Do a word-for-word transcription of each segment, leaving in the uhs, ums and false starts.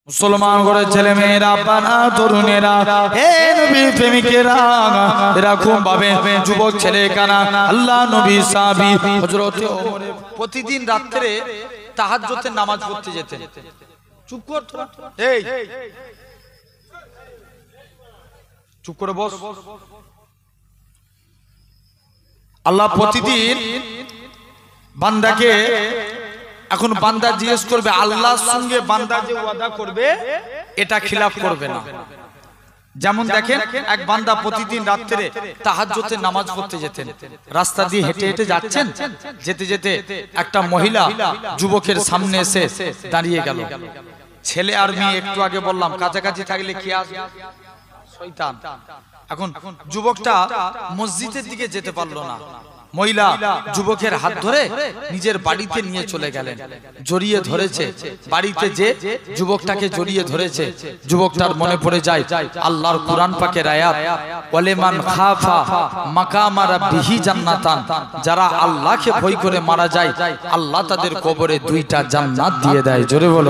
মুসলমান করে ছেলে মেয়েরা বানা তরুণেরা হে নবী প্রেমিকেরা এরকম ভাবে যুবক ছেলে কানা আল্লাহ নবী সাহাবী হযরত ওমর প্রতিদিন রাতে তাহাজ্জুদের নামাজ পড়তে যেতেন। চুপ কর তোরা, এই চুপ করে বস। আল্লাহ প্রতিদিন বান্দাকে, এখন বান্দা জিজ্ঞেস করবে আল্লাহর সঙ্গে বান্দা যে ওয়াদা করবে এটা খিলাফ করবে না। যেমন দেখেন এক বান্দা প্রতিদিন রাত্রে তাহাজ্জুদের নামাজ পড়তে যেতেন, রাস্তা দিয়ে হেঁটে হেঁটে যাচ্ছেন, যেতে যেতে একটা মহিলা যুবকের সামনে এসে দাঁড়িয়ে গেল। ছেলে আর মেয়ে একটু আগে বললাম কাছাকাছি থাকলে কি আসবে? শয়তান। এখন যুবকটা মসজিদের দিকে যেতে পারলো না, মহিলা যুবকের হাত ধরে নিজের বাড়িতে নিয়ে চলে গেলেন, জড়িয়ে ধরেছে। বাড়িতে যে যুবকটাকে জড়িয়ে ধরেছে, যুবকটার মনে পড়ে যায় আল্লাহর কুরআন পাকের আয়াত, ওয়ালিমান খাফা মাকাম রাব্বিহি জান্নাতান, যারা আল্লাহকে ভয় করে মারা যায় আল্লাহ তাদের কবরে দুইটা জান্নাত দিয়ে দেয়। জোরে বলো।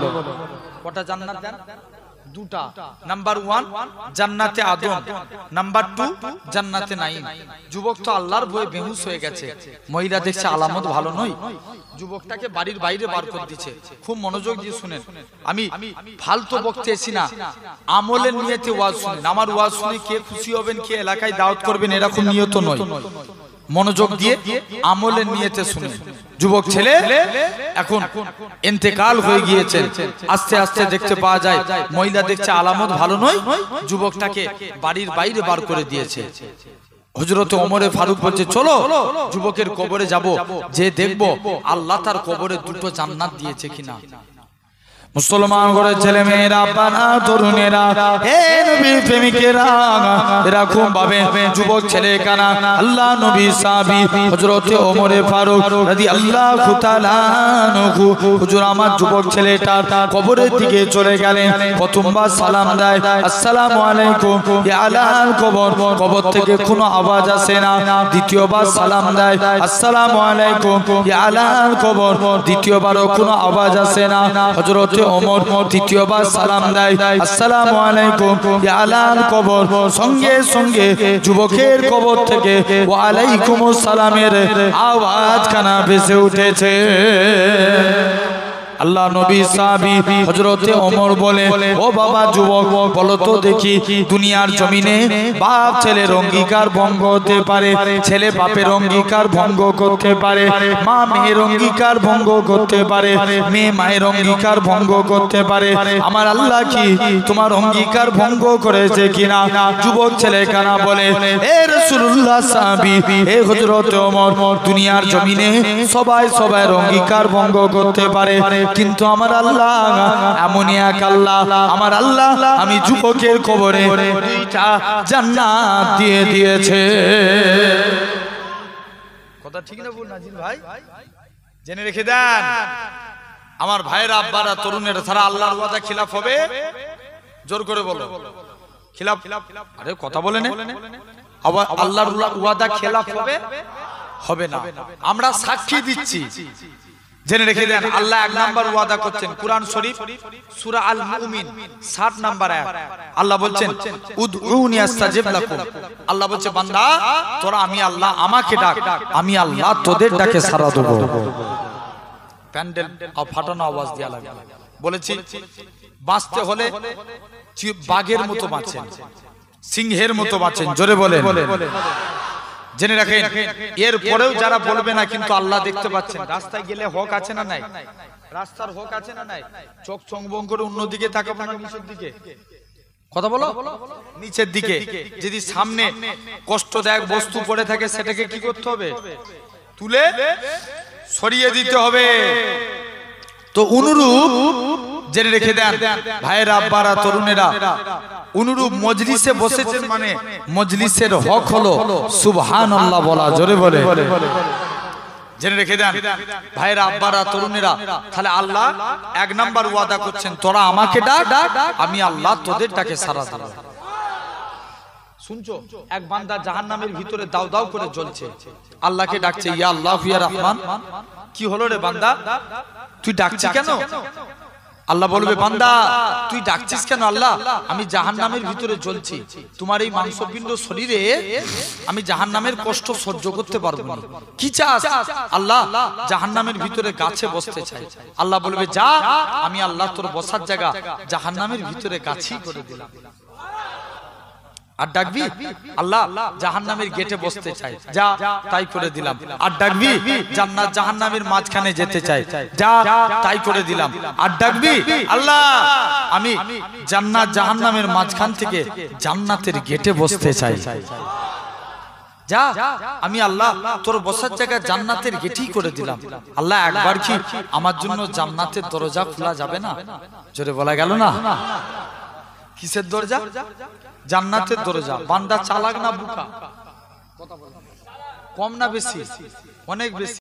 কটা জান্নাত দেন? দুটা। নাম্বার ওয়ান জান্নাতে আদম, নাম্বার টু জান্নাতে নাঈম। যুবক তো আল্লাহর ভয়ে বেহুশ হয়ে গেছে, মহিলা দেখছে আলামত ভালো নয়, যুবকটাকে বাড়ির বাইরে বার করে দিচ্ছে। খুব মনোযোগ দিয়ে শুনেন, আমি ফালতু বকতে এসি না, আমলের নিয়তে ওয়াজ শুনেন। আমার ওয়াজ শুনে কে খুশি হবেন, কে এলাকায় দাওয়াত করবেন এরকম নিয়ত নয়, মনোযোগ দিয়ে আমলের নিয়তে শুনেন। যুবক ছেলে এখন ইন্তেকাল হয়ে গিয়েছে, আস্তে আস্তে দেখতে পাওয়া যায় মহিলা দেখছে আলামত ভালো নয়, যুবকটাকে বাড়ির বাইরে বার করে দিয়েছে। হযরত ওমরে ফারুক বলছে চলো যুবকের কবরে যাব, যে দেখবো আল্লাহ তার কবরে দুটো জান্নাত দিয়েছে কিনা। মুসলমান করে ছেলে মেয়েরা বানা তরুণেরা হে নবী প্রেমিকেরা এরকম ভাবে যুবক ছেলে কানা আল্লাহ নবী সাহাবী হযরত ওমর ফারুক রাদিয়াল্লাহু তাআলা আনহু হুজুর আমার যুবক ছেলেটার কবরের দিকে চলে গেলেন। প্রথমবার সালাম দেয় আসসালামু আলাইকুম ইয়া আলাল কবর, কবর থেকে কোনো আওয়াজ আসে না। দ্বিতীয়বার সালাম দেয় আসসালামু আলাইকুম ইয়া আলাল কবর, দ্বিতীয়বারও কোনো আওয়াজ আসে না। হযরত ওমর তৃতীয়বার সালাম দেয় আসসালামু আলাইকুম ইয়া আলাল কবর, সঙ্গে সঙ্গে যুবকের কবর থেকে ওয়া আলাইকুমুস সালামের আওয়াজ কানা ভেসে উঠেছে। আল্লাহ নবী সাহাবী হযরত ওমর বলে ও বাবা যুবক বলো তো দেখি, দুনিয়ার জমিনে বাপ ছেলের অঙ্গীকার ভঙ্গ হতে পারে, ছেলে বাপের অঙ্গীকার ভঙ্গ করতে পারে, মা মেয়ের অঙ্গীকার ভঙ্গ করতে পারে, মেয়ে মায়ের অঙ্গীকার ভঙ্গ করতে পারে, আমার আল্লাহ কি তোমার অঙ্গীকার ভঙ্গ করেছে কিনা? যুবক ছেলে কানা বলে এ রাসূলুল্লাহ সাহাবী হে হযরত ওমর, দুনিয়ার জমিনে সবাই সবার অঙ্গীকার ভঙ্গ করতে পারে, কিন্তু আমার আল্লাহ এমনই এক আল্লাহ, আমার আল্লাহ আমি যুবকের কবরে দুইটা জান্নাত দিয়ে দিয়েছে। কথা ঠিক না বল নাজির ভাই? জেনে রেখে দেন আমার ভাইয়েরা আব্বারা তরুণেরা, তারা আল্লাহর ওয়াদা খিলাফ হবে? জোর করে বলো খিলাফ। আরে কথা বলে না, আবার আল্লাহর ওয়াদা খিলাফ হবে? হবে না। আমরা সাক্ষী দিচ্ছি, জেনে রেখে দেন আল্লাহ এক নাম্বার ওয়াদা করছেন কুরআন শরীফ সূরা আল মুমিন ষাট নাম্বার আয়াত। আল্লাহ বলছেন উদউনি আস্তাজিব লাকুম, আল্লাহ বলছে বান্দা তোরা আমি আল্লাহ আমাকে ডাক, আমি আল্লাহ তোদের ডাকে সাড়া দেব। প্যান্ডেল আর ফাটানো আওয়াজ দেয়া লাগে। বলেছি বাঁচতে হলে বাঘের মতো বাঁচেন, সিংহের মতো বাঁচেন। জোরে বলেন। জেনে রাখেন এর পরেও যারা বলবে না কিন্তু আল্লাহ দেখতে পাচ্ছেন। রাস্তায় গেলে হক আছে না নাই? রাস্তার হক আছে না নাই? চোখ চংবং করে অন্যদিকে তাকাবো না নিচের দিকে? কথা বলো, নিচের দিকে। যদি সামনে কষ্টদায়ক বস্তু পড়ে থাকে সেটাকে কি করতে হবে? তুলে সরিয়ে দিতে হবে। তো অনুরূপ জেনে রেখে দেন ভাইয়েরা আব্বারা তরুণেরা, অনুরূপ মজলিসে বসেছেন মানে মজলিসের হক হলো সুবহানাল্লাহ বলা। জোরে বলে। জেনে রেখে দেন ভাইয়েরা আব্বারা তরুণেরা, তাহলে আল্লাহ এক নাম্বার ওয়াদা করছেন তোরা আমাকে ডাক, আমি আল্লাহ তোদের ডাকে সাড়া দেব। শুনছো এক বান্দা জাহান্নামের ভিতরে দাউ দাউ করে জ্বলছে, আল্লাহকে ডাকছে ইয়া আল্লাহ ইয়া রহমান। কি হলো রে বান্দা, তুই ডাকছিস কেন? আল্লাহ বলবে বান্দা তুই ডাকছিস কেন? আল্লাহ আমি জাহান্নামের ভিতরে জ্বলছি, তোমার এই মাংসপিণ্ড শরীরে আমি জাহান্নামের কষ্ট সহ্য করতে পারবো না। কি চাস? আল্লাহ জাহান্নামের ভিতরে গাছে বসতে চাই। আল্লাহ বলবে যা, আমি আল্লাহ তোর বসার জায়গা জাহান্নামের ভিতরে গাছই করে দিলাম। আর ডাকবি আল্লাহ জাহান্নামের গেটে বসতে চাই, যা তাই করে দিলাম। আর ডাকবি জান্নাত জাহান্নামের মাঝখানে যেতে চাই, যা তাই করে দিলাম। আর ডাকবি আল্লাহ আমি জান্নাত জাহান্নামের মাঝখান থেকে জান্নাতের গেটে বসতে চাই, যা আমি আল্লাহ তোর বসার জায়গা জান্নাতের গেটই করে দিলাম। আল্লাহ একবার কি আমার জন্য জান্নাতের দরজা খোলা যাবে না? জোরে বলা গেল না? কিসের দরজা? জান্নাতের দরজা। বান্দা চালাক না বুকা? কম না বেশি? অনেক বেশি।